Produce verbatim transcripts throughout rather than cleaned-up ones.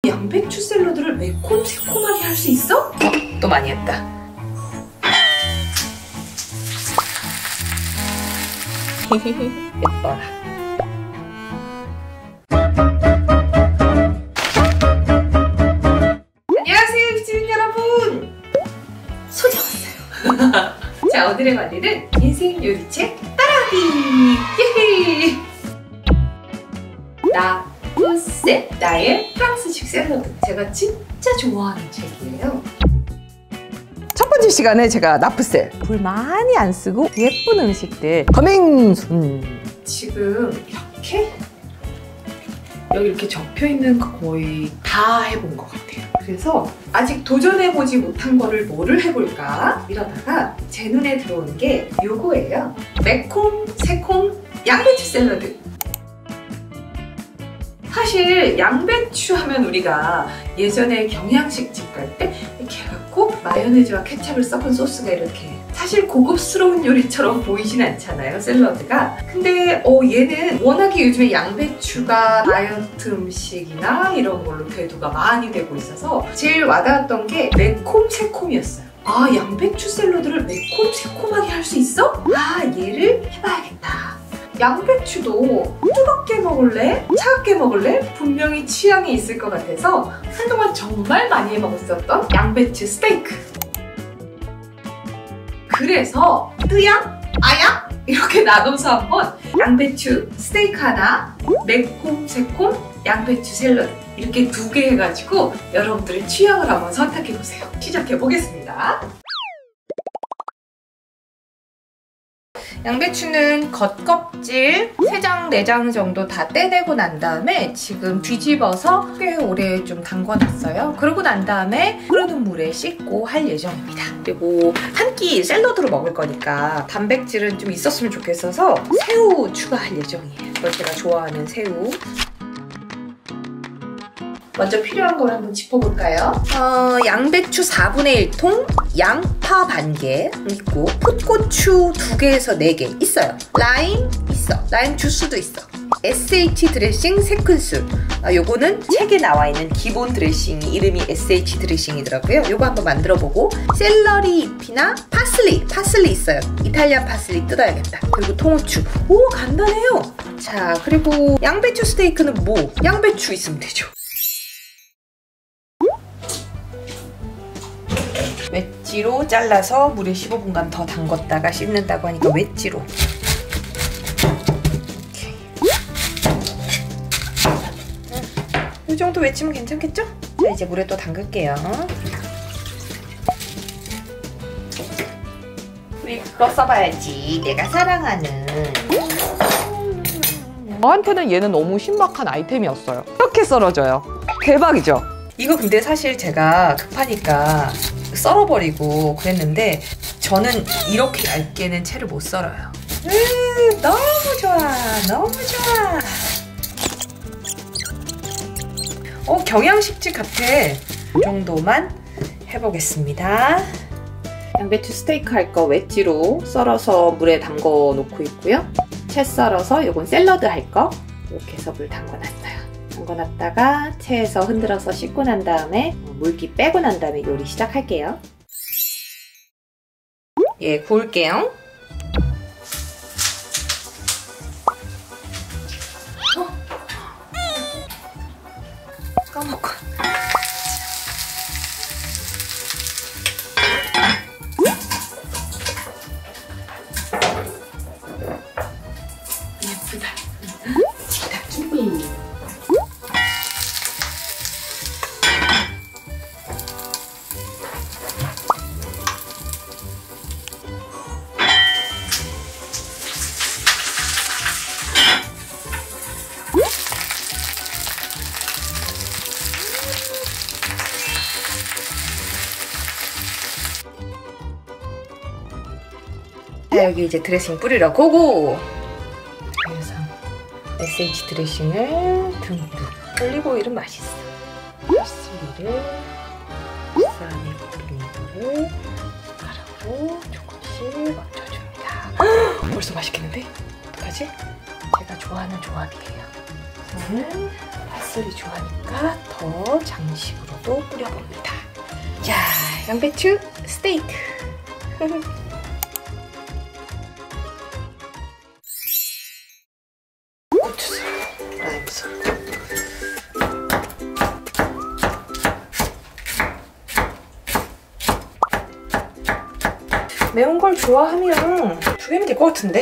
양배추 샐러드를 매콤 새콤하게 할 수 있어? 어, 또 많이 했다. 예뻐라. 안녕하세요, 기지민 여러분. 소녀 왔어요. 자, 오늘의 만드는 인생 요리책 따라하기. 예헤이. 나푸세, 나의 프랑스식 샐러드. 제가 진짜 좋아하는 책이에요. 첫 번째 시간에 제가 나푸세, 불 많이 안 쓰고 예쁜 음식들 검행순. 지금 이렇게 여기 이렇게 접혀있는 거 거의 다 해본 것 같아요. 그래서 아직 도전해보지 못한 거를 뭐를 해볼까 이러다가 제 눈에 들어온 게 요거예요. 매콤 새콤 양배추 샐러드. 사실 양배추 하면 우리가 예전에 경양식집 갈 때 이렇게 해갖고 마요네즈와 케찹을 섞은 소스가 이렇게 사실 고급스러운 요리처럼 보이진 않잖아요, 샐러드가. 근데 어, 얘는 워낙에 요즘에 양배추가 다이어트 음식이나 이런 걸로 대두가 많이 되고 있어서 제일 와닿았던 게 매콤 새콤이었어요. 아, 양배추 샐러드를 매콤 새콤하게 할 수 있어? 아, 얘를 해봐야겠다. 양배추도 뜨겁게 먹을래? 차갑게 먹을래? 분명히 취향이 있을 것 같아서 한동안 정말 많이 해 먹었었던 양배추 스테이크. 그래서 뜨양? 아양? 이렇게 나눠서 한번 양배추 스테이크 하나, 매콤 새콤 양배추 샐러드 이렇게 두 개 해가지고 여러분들의 취향을 한번 선택해보세요. 시작해보겠습니다. 양배추는 겉껍질 세 장, 네 장 정도 다 떼내고 난 다음에 지금 뒤집어서 꽤 오래 좀 담궈놨어요. 그러고 난 다음에 흐르는 물에 씻고 할 예정입니다. 그리고 한 끼 샐러드로 먹을 거니까 단백질은 좀 있었으면 좋겠어서 새우 추가할 예정이에요. 이거 제가 좋아하는 새우. 먼저 필요한 걸 한번 짚어볼까요? 어, 양배추 사분의 일 통, 양파 반 개 있고 풋고추 두 개에서 네 개 있어요. 라임 있어. 라임 주스도 있어. 에스에이치 드레싱 세 큰술. 아, 요거는 책에 나와 있는 기본 드레싱이 이름이 에스에이치 드레싱이더라고요. 요거 한번 만들어보고 샐러리 잎이나 파슬리, 파슬리 있어요. 이탈리안 파슬리 뜯어야겠다. 그리고 통후추. 오, 간단해요. 자, 그리고 양배추 스테이크는 뭐? 양배추 있으면 되죠. 웨지로 잘라서 물에 십오 분간 더 담궜다가 씻는다고 하니까 웨지로. 이 정도 웨지면 괜찮겠죠? 자, 이제 물에 또 담글게요. 우리 그거 써봐야지. 내가 사랑하는. 저한테는 얘는 너무 신박한 아이템이었어요. 이렇게 썰어져요. 대박이죠? 이거 근데 사실 제가 급하니까 썰어버리고 그랬는데 저는 이렇게 얇게는 채를 못 썰어요. 음, 너무 좋아, 너무 좋아. 어, 경양식집 같아. 이 정도만 해보겠습니다. 양배추 스테이크 할 거 웨지로 썰어서 물에 담궈 놓고 있고요. 채 썰어서 요건 샐러드 할 거 이렇게 해서 물 담궈놨어요. 담궈놨다가 체에서 흔들어서 씻고 난 다음에 물기 빼고 난 다음에 요리 시작할게요. 예, 구울게요. 어? 까먹고. 예쁘다. 식탁 준비. 자, 여기 이제 드레싱 뿌리러 고고! 그래서 에스에이치 드레싱을 듬뿍. 올리브오일은 맛있어. 파슬리를 쌀에 뿌린 거를 숟가락으로 조금씩 얹어줍니다. 벌써 맛있겠는데? 어떡하지? 제가 좋아하는 조합이에요. 저는 파슬리 좋아하니까 더 장식으로도 뿌려봅니다. 자, 양배추 스테이크. 고추술, 라임술. 매운 걸 좋아하면 두 개면 될 것 같은데.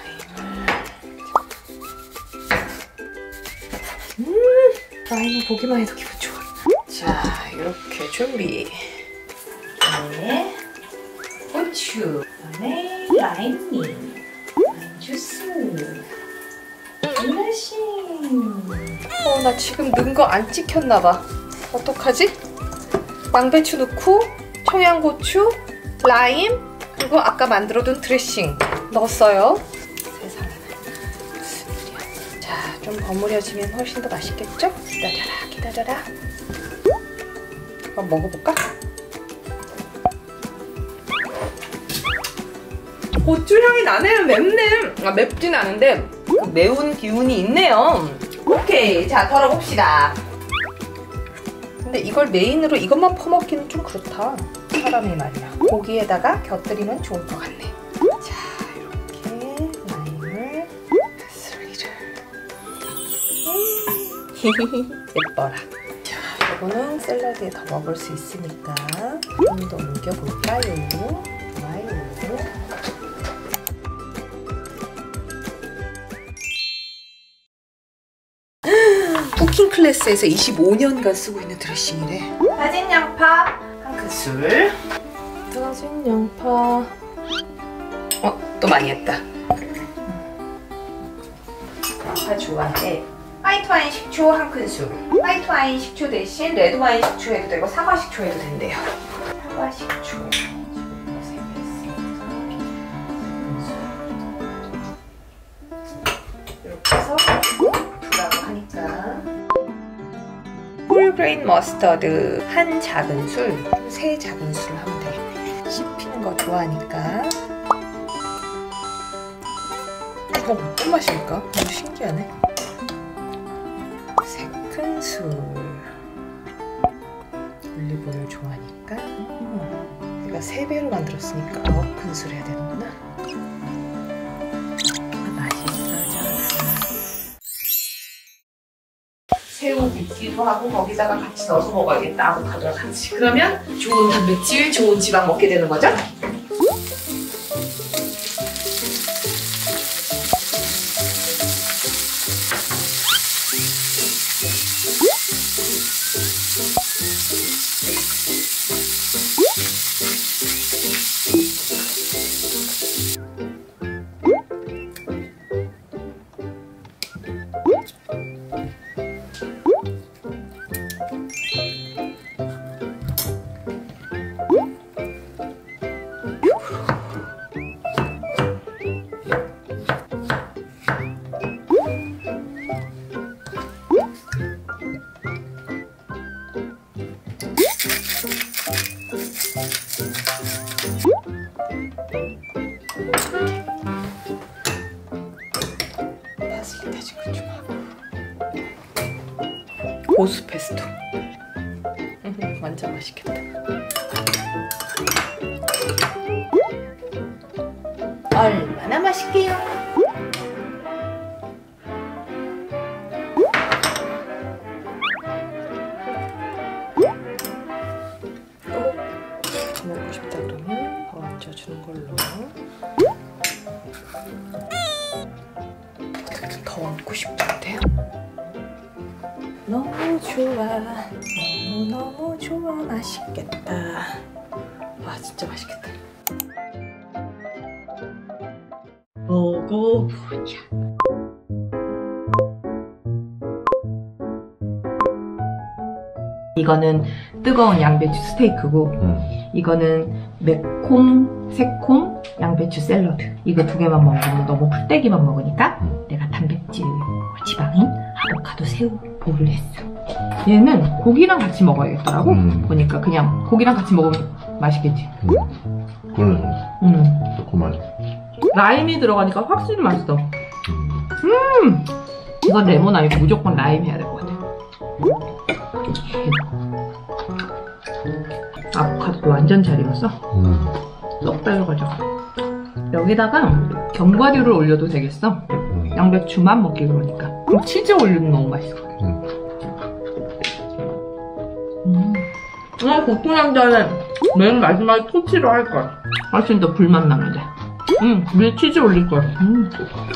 음, 라임을 보기만 해도 기분 좋아. 자, 이렇게 준비. 네, 고추, 그다음에 라임잎, 라임 주스, 드레싱. 어, 나 지금 넣은 거 안 찍혔나봐. 어떡하지? 양배추 넣고 청양고추, 라임, 그리고 아까 만들어둔 드레싱 넣었어요. 세상에. 자, 좀 버무려지면 훨씬 더 맛있겠죠? 기다려라, 기다려라. 한번 먹어볼까? 고추향이 나네요. 맵네. 아, 맵진 않은데 그 매운 기운이 있네요. 오케이, 자 덜어봅시다. 근데 이걸 메인으로 이것만 퍼먹기는 좀 그렇다. 사람이 말이야. 고기에다가 곁들이면 좋을 것 같네. 자, 이렇게 라임을, 파슬리를. 음, 예뻐라. 자, 이거는 샐러드에 더 먹을 수 있으니까 좀 더 옮겨볼까요? 좋아요. 쿠킹 클래스에서 이십오 년간 쓰고 있는 드레싱이래. 다진 양파 한 큰술. 다진 양파. 어, 또 많이 했다. 양파 좋아해. 화이트 와인 식초 한 큰술. 화이트 와인 식초 대신 레드 와인 식초 해도 되고 사과 식초 해도 된대요. 사과 식초. 이렇게 해서 두라고 하니까. 홀그레인 머스터드 한 작은술, 세 작은술을 하면 되겠네. 씹히는 거 좋아하니까. 이거 어떤 맛일까? 너무 신기하네. 세 큰술. 올리브오일 좋아하니까. 음, 내가 세 배로 만들었으니까 아홉 큰술 해야 되는구나. 새우 빚기도 하고 거기다가 같이 넣어서 먹어야겠다. 아보카도랑 같이. 그러면 좋은 단백질, 좋은 지방 먹게 되는 거죠? 파슬리 다진 거 좀 하고. 고수 페스토. 완전 맛있겠다. 얼마나 맛있게요? 더 먹고 싶다 그러면 더 얹어주는 걸로. 더 먹고 싶은데요? 너무 좋아. 너무너무 좋아. 맛있겠다. 와, 진짜 맛있겠다. 먹어보자. 이거는 뜨거운 양배추 스테이크고 음. 이거는 매콤, 새콤 양배추 샐러드. 이거 두 개만 먹으면 너무 풀떼기만 먹으니까 음. 내가 단백질, 지방인 아보카도 새우 보를 했어. 얘는 고기랑 같이 먹어야겠더라고. 음. 보니까 그냥 고기랑 같이 먹으면 맛있겠지. 음. 그러네. 음. 조금만. 라임이 들어가니까 확실히 맛있어. 음. 음. 이건 레몬 아니고 무조건 라임 해야 될 것 같아. 아보카도 완전 잘 익었어. 음. 쏙 빼줘가지고. 여기다가 견과류를 올려도 되겠어. 음. 양배추만 먹기 그러니까. 그럼 치즈 올리면 너무 맛있어. 음. 음. 아, 고토양자는 맨 마지막에 토치로 할 거야. 훨씬 더 불맛 나면 돼. 응, 위에 치즈 올릴 거야. 음.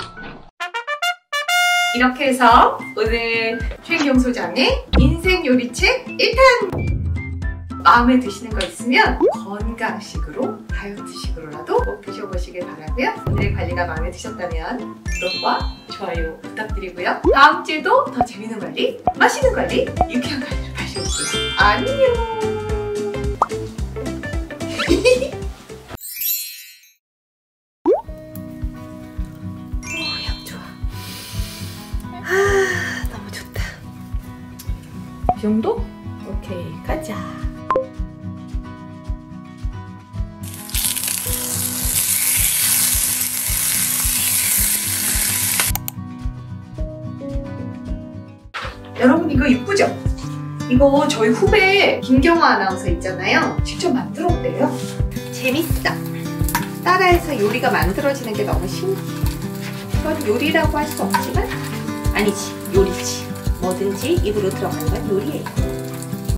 이렇게 해서 오늘 최인경 소장의 인생 요리책 일 탄! 마음에 드시는 거 있으면 건강식으로, 다이어트식으로라도 꼭 드셔보시길 바라고요. 오늘의 관리가 마음에 드셨다면 구독과 좋아요 부탁드리고요. 다음 주에도 더 재밌는 관리, 맛있는 관리, 유쾌한 관리로 다시 올게요. 안녕! 오, 향 좋아. 아, 너무 좋다. 이 정도? 오케이, 가자. 여러분 이거 이쁘죠? 이거 저희 후배 김경화 아나운서 있잖아요. 직접 만들었대요. 재밌어. 따라해서 요리가 만들어지는 게 너무 신기해. 이건 요리라고 할 수 없지만 아니지, 요리지. 뭐든지 입으로 들어가는 건 요리예요.